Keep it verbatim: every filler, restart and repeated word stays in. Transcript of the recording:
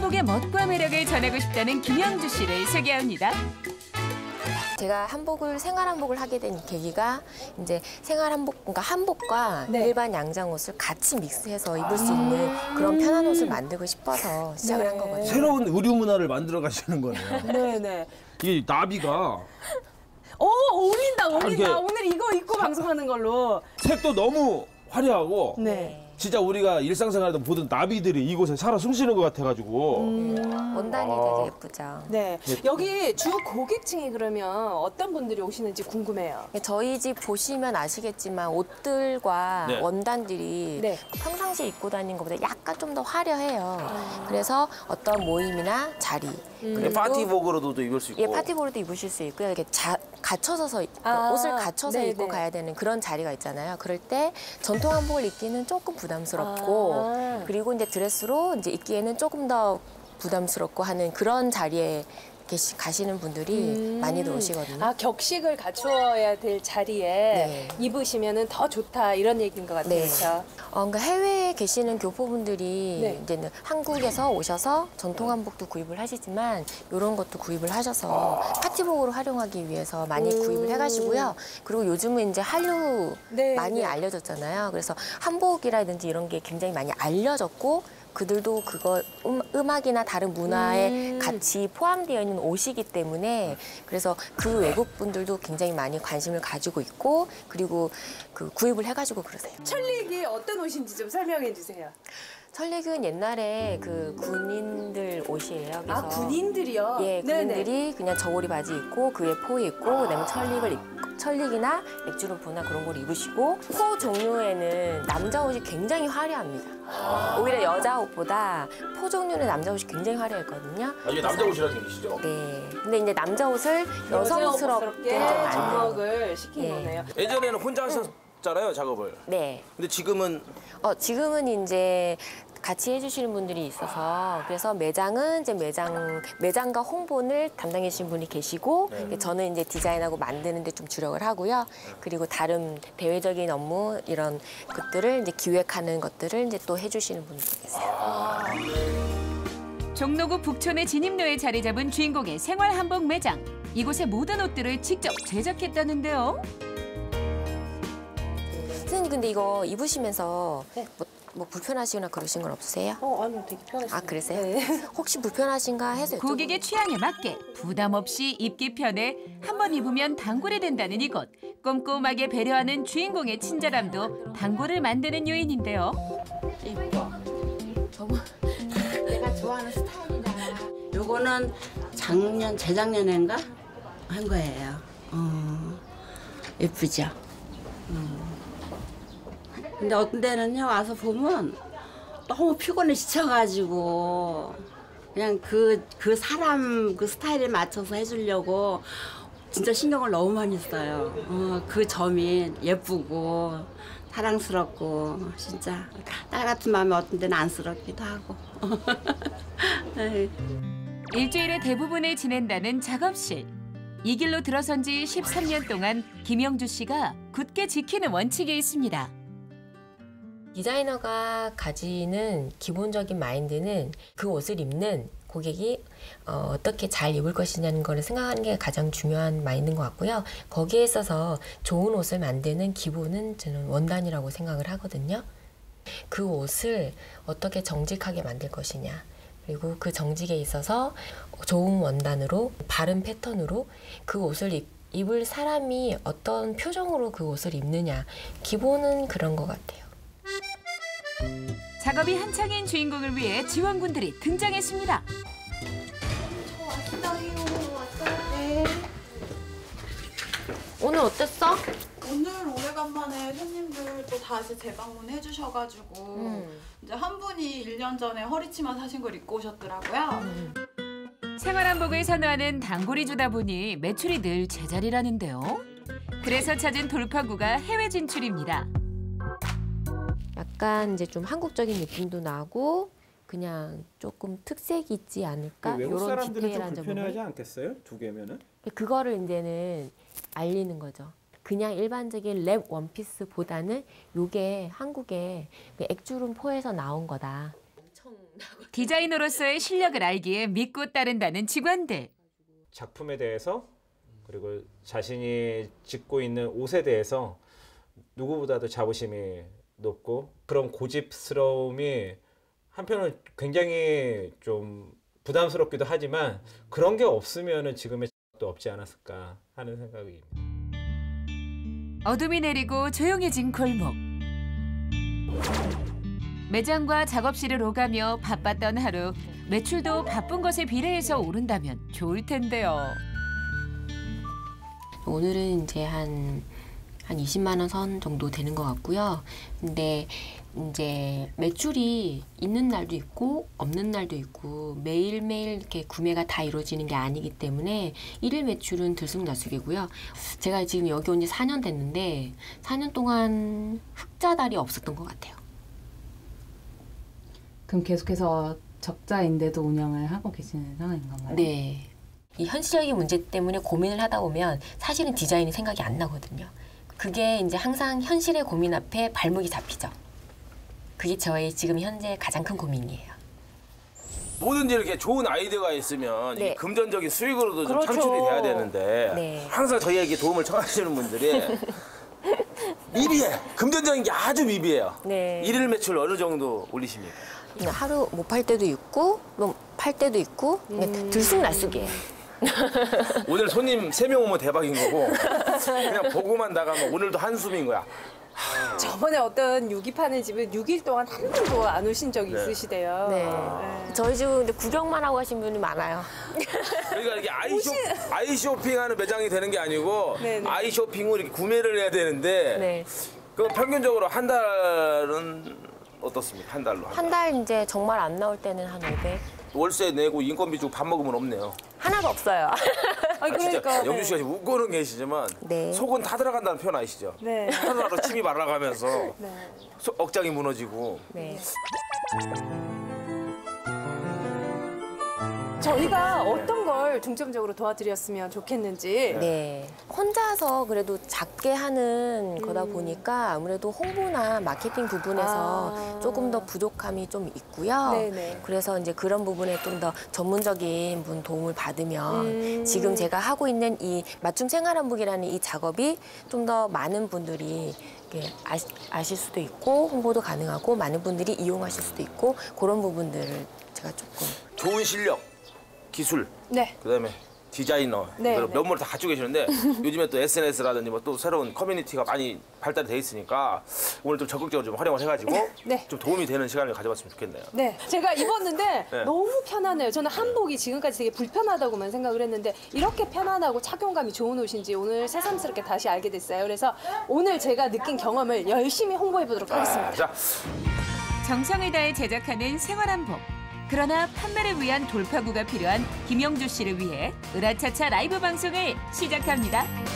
한복의 멋과 매력을 전하고 싶다는 김영주 씨를 소개합니다. 제가 한복을 생활 한복을 하게 된 계기가 이제 생활 한복, 그러니까 한복과 네. 일반 양장 옷을 같이 믹스해서 입을 수 있는 그런 편한 옷을 만들고 싶어서 시작을 네. 한 거거든요. 새로운 의류 문화를 만들어 가시는 거네요. 네네. 이 나비가 오, 어울린다, 어울린다. 이게- 오늘 이거 입고 방송하는 걸로. 색도 너무 화려하고 네. 진짜 우리가 일상생활에서 보던 나비들이 이곳에 살아 숨쉬는 것 같아가지고 원단이 아. 되게 예쁘죠. 네. 여기 주 고객층이 그러면 어떤 분들이 오시는지 궁금해요. 저희 집 보시면 아시겠지만 옷들과 네. 원단들이 네. 평상시에 입고 다니는 것보다 약간 좀 더 화려해요. 그래서 어떤 모임이나 자리 그리고 파티복으로도 입을 수 있고 예, 파티복으로도 입으실 수 있고요. 이렇게 자, 갖춰서 입- 아, 옷을 갖춰서 네네. 입고 가야 되는 그런 자리가 있잖아요. 그럴 때 전통 한복을 입기는 조금 부담스럽고 아. 그리고 이제 드레스로 이제 입기에는 조금 더 부담스럽고 하는 그런 자리에 계시, 가시는 분들이 많이들 오시거든요. 아, 격식을 갖추어야 될 자리에 네. 입으시면 더 좋다 이런 얘기인 것 같아요. 네. 그렇죠? 어, 그러니까 해외에 계시는 교포분들이 네. 이제는 한국에서 오셔서 전통 한복도 구입을 하시지만 이런 것도 구입을 하셔서 파티복으로 활용하기 위해서 많이 음. 구입을 해가시고요. 그리고 요즘은 이제 한류 네, 많이 네. 알려졌잖아요. 그래서 한복이라든지 이런 게 굉장히 많이 알려졌고 그들도 그거 음, 음악이나 다른 문화에 음. 같이 포함되어 있는 옷이기 때문에 그래서 그 외국 분들도 굉장히 많이 관심을 가지고 있고 그리고 그 구입을 해가지고 그러세요. 천릭이 어떤 옷인지 좀 설명해 주세요. 천릭은 옛날에 그 군인들 옷이에요. 그래서 아, 군인들이요? 예, 네네. 군인들이 그냥 저고리 바지 입고 그 위에 포 입고 그다음에 천릭을 입고 천릭이나 액주로포나 그런 걸 입으시고 포 종류에는 남자 옷이 굉장히 화려합니다. 오히려 여자 옷보다 포 종류는 남자 옷이 굉장히 화려했거든요. 아, 이게 남자 옷이라는 얘기시죠? 네. 근데 이제 남자 옷을 여성스럽게 좀 만드는. 접목을 시킨 예. 거네요. 예전에는 혼자 하셨잖아요, 작업을. 네. 근데 지금은 어, 지금은 이제 같이 해주시는 분들이 있어서 그래서 매장은 이제 매장 매장과 홍보를 담당해 주신 분이 계시고 저는 이제 디자인하고 만드는 데 좀 주력을 하고요. 그리고 다른 대외적인 업무 이런 것들을 이제 기획하는 것들을 이제 또 해주시는 분들이 계세요. 종로구 북촌의 진입로에 자리 잡은 주인공의 생활 한복 매장. 이곳의 모든 옷들을 직접 제작했다는데요. 선생님 근데 이거 입으시면서 네. 뭐, 뭐 불편하시거나 그러신 건 없으세요? 어, 아니요, 되게 편했어요. 아 그러세요? 네. 혹시 불편하신가 해서 고객의 취향에 맞게 부담 없이 입기 편해 한 번 입으면 단골이 된다는 이곳. 꼼꼼하게 배려하는 주인공의 친절함도 단골을 만드는 요인인데요. 이뻐. 저거 내가 좋아하는 스타일이다. 요거는 작년, 재작년인가 한 거예요. 어, 예쁘죠? 어. 근데 어떤 데는요, 와서 보면 너무 피곤해 지쳐가지고 그냥 그, 그 사람 그 스타일에 맞춰서 해주려고 진짜 신경을 너무 많이 써요. 어, 그 점이 예쁘고 사랑스럽고 진짜 딸 같은 마음에 어떤 데는 안쓰럽기도 하고. 일주일의 대부분을 지낸다는 작업실. 이 길로 들어선 지 십삼 년 동안 김영주 씨가 굳게 지키는 원칙이 있습니다. 디자이너가 가지는 기본적인 마인드는 그 옷을 입는 고객이 어, 어떻게 잘 입을 것이냐는 걸 생각하는 게 가장 중요한 마인드인 것 같고요. 거기에 있어서 좋은 옷을 만드는 기본은 저는 원단이라고 생각을 하거든요. 그 옷을 어떻게 정직하게 만들 것이냐. 그리고 그 정직에 있어서 좋은 원단으로 바른 패턴으로 그 옷을 입, 입을 사람이 어떤 표정으로 그 옷을 입느냐. 기본은 그런 것 같아요. 작업이 한창인 주인공을 위해 지원군들이 등장했습니다. 오늘 어땠어? 오늘 오래간만에 손님들 또 다시 재방문해 주셔가지고 음. 이제 한 분이 일 년 전에 허리치마 사신 걸 입고 오셨더라고요. 생활 한복을 선호하는 단골이 주다 보니 매출이 늘 제자리라는데요. 그래서 찾은 돌파구가 해외 진출입니다. 약간 이제 좀 한국적인 느낌도 나고 그냥 조금 특색이 있지 않을까? 외국 요런 사람들은 좀 디테일한 불편해하지 점을. 않겠어요? 두 개면은? 그거를 이제는 알리는 거죠. 그냥 일반적인 랩 원피스보다는 요게 한국의 그 액주룸 포에서 나온 거다. 엄청 디자이너로서의 실력을 알기에 믿고 따른다는 직원들. 작품에 대해서 그리고 자신이 짓고 있는 옷에 대해서 누구보다도 자부심이 높고 그런 고집스러움이 한편은 굉장히 좀 부담스럽기도 하지만 그런 게 없으면은 지금의 도 없지 않았을까 하는 생각입니다. 어둠이 내리고 조용해진 골목. 매장과 작업실을 오가며 바빴던 하루. 매출도 바쁜 것에 비례해서 오른다면 좋을 텐데요. 오늘은 이제 한, 한 이십만 원 선 정도 되는 것 같고요. 근데 이제 매출이 있는 날도 있고 없는 날도 있고 매일매일 이렇게 구매가 다 이루어지는 게 아니기 때문에 일일 매출은 들쑥날쑥이고요. 제가 지금 여기 온 지 사 년 됐는데 사 년 동안 흑자달이 없었던 것 같아요. 그럼 계속해서 적자인데도 운영을 하고 계시는 상황인 건가요? 네. 이 현실적인 문제 때문에 고민을 하다 보면 사실은 디자인이 생각이 안 나거든요. 그게 이제 항상 현실의 고민 앞에 발목이 잡히죠. 그게 저의 지금 현재 가장 큰 고민이에요. 뭐든지 이렇게 좋은 아이디어가 있으면 네. 이게 금전적인 수익으로도 좀 그렇죠. 창출이 돼야 되는데 네. 항상 저희에게 도움을 청하시는 분들이 미비해. 금전적인 게 아주 미비해요. 네. 일일 매출 어느 정도 올리십니까? 하루 못 팔 때도 있고 또 팔 때도 있고 음. 들쑥날쑥이에요. 오늘 손님 세 명 오면 대박인 거고 그냥 보고만 나가면 오늘도 한숨인 거야. 저번에 어떤 유기 파는 집은 육 일 동안 한 번도 안 오신 적이 네. 있으시대요. 네. 네. 저희 집은 근데 구경만 하고 하신 분이 많아요. 그러니까 이게 아이쇼, 아이쇼핑하는 매장이 되는 게 아니고 네네. 아이쇼핑을 이렇게 구매를 해야 되는데 네. 그 평균적으로 한 달은 어떻습니까? 한 달로. 한 달 이제 정말 안 나올 때는 한 오백. 월세 내고 인건비 주고 밥 먹으면 없네요. 하나도 없어요. 아니, 아, 진짜 그러니까. 영주 씨가 지금 웃고는 계시지만 네. 속은 다 들어간다는 표현 아시죠? 네. 하루하루 침이 말라가면서 네. 소- 억장이 무너지고. 네. 저희가 어떤 걸 중점적으로 도와드렸으면 좋겠는지. 네. 혼자서 그래도 작게 하는 거다 보니까 아무래도 홍보나 마케팅 부분에서 아. 조금 더 부족함이 좀 있고요. 네네. 그래서 이제 그런 부분에 좀 더 전문적인 분 도움을 받으면 음. 지금 제가 하고 있는 이 맞춤 생활한복이라는 이 작업이 좀 더 많은 분들이 이렇게 아시, 아실 수도 있고 홍보도 가능하고 많은 분들이 이용하실 수도 있고 그런 부분들을 제가 조금 좋은 실력, 기술, 네. 그다음에 디자이너, 네, 이걸 네. 면모를 다 갖추고 계시는데 요즘에 또 에스엔에스라든지 뭐 또 새로운 커뮤니티가 많이 발달이 돼 있으니까 오늘 좀 적극적으로 좀 활용을 해가지고 네. 좀 도움이 되는 시간을 가져봤으면 좋겠네요. 네, 제가 입었는데 네. 너무 편하네요. 저는 한복이 지금까지 되게 불편하다고만 생각을 했는데 이렇게 편안하고 착용감이 좋은 옷인지 오늘 새삼스럽게 다시 알게 됐어요. 그래서 오늘 제가 느낀 경험을 열심히 홍보해 보도록 하겠습니다. 아, 자, 정성을 다해 제작하는 생활한복. 그러나 판매를 위한 돌파구가 필요한 김영주 씨를 위해 으라차차 라이브 방송을 시작합니다.